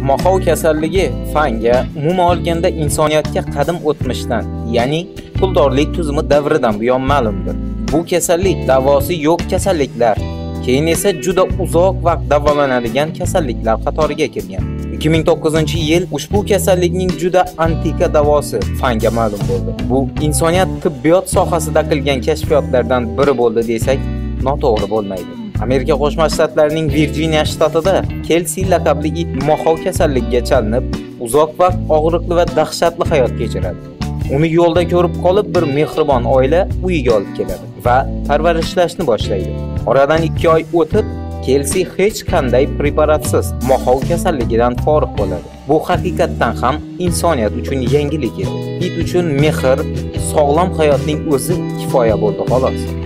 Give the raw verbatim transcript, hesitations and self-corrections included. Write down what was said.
Moxov kasalligi fanga umuman olganda insoniyatga qadim o'tmishdan, ya'ni puldorlik tuzumi davridan buyon ma'lumdir. Bu kasallik davosi yo'q kasalliklar, keyin esa juda uzoq vaqt davolanadigan kasalliklar qatoriga kirgan. ikki ming to'qqizinchi yil ushbu kasallikning juda antika davosi fanga ma'lum bo'ldi. Bu insoniyat tibbiyot sohasida qilgan kashfiyotlardan biri bo'ldi desak, noto'g'ri bo'lmaydi. Amerika Qo'shma Shtatlarining Virjiniya shtatida Kelsi laqabli it Moxov kasalligiga chalinib, uzoq vaqt og'riqli va dahshatli hayot kechiradi. Uni yo'lda ko'rib qolib, bir mehribon oila uyiga olib keladi va parvarishlashni boshlaydi. Oradan ikki oy o'tib, Kelsi hech qanday preparatsiz Moxov kasalligidan forig' bo'ladi. Bu haqiqatdan ham insoniyat uchun yangilik edi. It uchun mehr, sog'lom hayotning o'zi kifoya bo'ldi xolos.